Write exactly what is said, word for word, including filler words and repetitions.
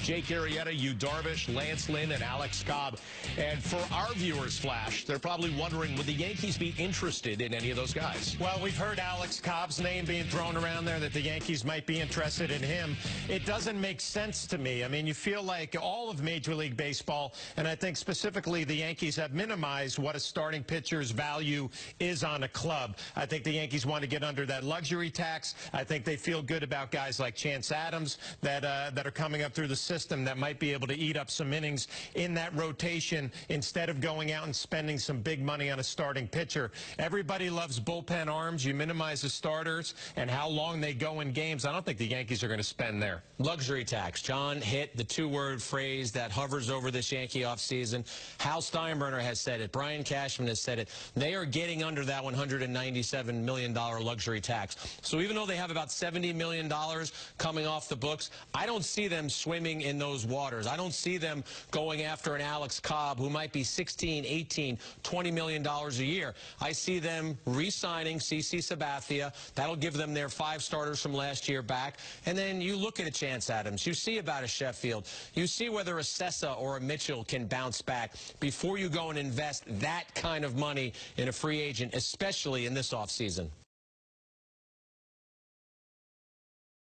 Jake Arrieta, Yu Darvish, Lance Lynn, and Alex Cobb. And for our viewers, Flash, they're probably wondering, would the Yankees be interested in any of those guys? Well, we've heard Alex Cobb's name being thrown around there, that the Yankees might be interested in him. It doesn't make sense to me. I mean, you feel like all of Major League Baseball, and I think specifically the Yankees have minimized what a starting pitcher's value is on a club. I think the Yankees want to get under that luxury tax. I think they feel good about guys like Chance Adams that uh, that are coming up through the system that might be able to eat up some innings in that rotation instead of going out and spending some big money on a starting pitcher. Everybody loves bullpen arms. You minimize the starters and how long they go in games. I don't think the Yankees are going to spend there. Luxury tax. John hit the two-word phrase that hovers over this Yankee offseason. Hal Steinbrenner has said it. Brian Cashman has said it. They are getting under that one hundred ninety-seven million dollar luxury tax. So even though they have about seventy million dollars coming off the books, I don't see them swimming in those waters. I don't see them going after an Alex Cobb who might be sixteen, eighteen, twenty million dollars a year. I see them re-signing C C Sabathia. That'll give them their five starters from last year back. And then you look at a Chance Adams. You see about a Sheffield. You see whether a Sessa or a Mitchell can bounce back before you go and invest that kind of money in a free agent, especially in this offseason.